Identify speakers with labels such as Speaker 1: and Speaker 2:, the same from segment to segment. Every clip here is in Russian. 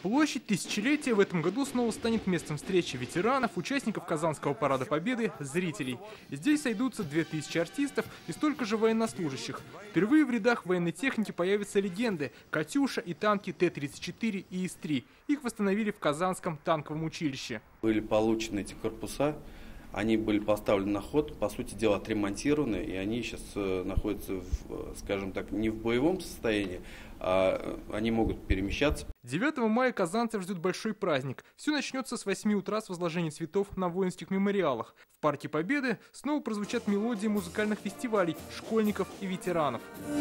Speaker 1: Площадь Тысячелетия в этом году снова станет местом встречи ветеранов, участников Казанского парада Победы, зрителей. Здесь сойдутся 2000 артистов и столько же военнослужащих. Впервые в рядах военной техники появятся легенды – «Катюша» и танки Т-34 и ИС-3. Их восстановили в Казанском танковом училище.
Speaker 2: Были получены эти корпуса, они были поставлены на ход, по сути дела отремонтированы, и они сейчас находятся, скажем так, не в боевом состоянии, а они могут перемещаться.
Speaker 1: 9 мая казанцев ждет большой праздник. Все начнется с 8 утра с возложения цветов на воинских мемориалах. В Парке Победы снова прозвучат мелодии музыкальных фестивалей школьников и ветеранов.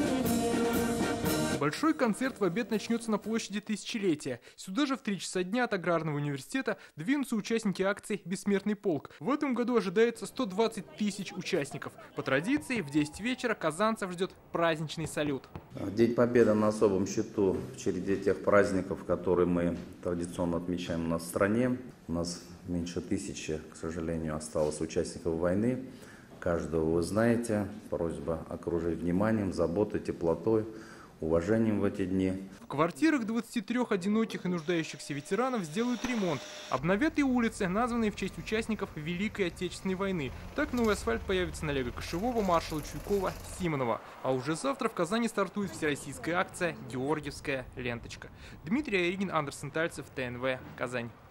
Speaker 1: Большой концерт в обед начнется на площади Тысячелетия. Сюда же в 3 часа дня от Аграрного университета двинутся участники акции «Бессмертный полк». В этом году ожидается 120 тысяч участников. По традиции, в 10 вечера казанцев ждет праздничный салют.
Speaker 3: День Победы на особом счету в череде тех праздников, которые мы традиционно отмечаем у нас в стране. У нас меньше 1000, к сожалению, осталось участников войны. Каждого вы знаете. Просьба окружить вниманием, заботой, теплотой, уважением в эти дни.
Speaker 1: В квартирах 23 одиноких и нуждающихся ветеранов сделают ремонт. Обновят и улицы, названные в честь участников Великой Отечественной войны. Так новый асфальт появится на Олега Кошевого, маршала Чуйкова, Симонова. А уже завтра в Казани стартует всероссийская акция «Георгиевская ленточка». Дмитрий Аягин, Андерсон Тальцев, ТНВ, Казань.